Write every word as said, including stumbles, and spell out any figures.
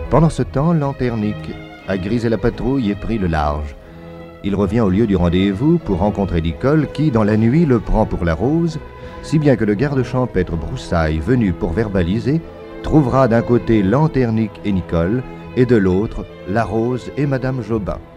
Pendant ce temps, Lanternic a grisé la patrouille et pris le large. Il revient au lieu du rendez-vous pour rencontrer Nicole qui, dans la nuit, le prend pour la Rose, si bien que le garde champêtre Broussaille, venu pour verbaliser, trouvera d'un côté Lanternic et Nicole, et de l'autre, la Rose et Madame Jobin.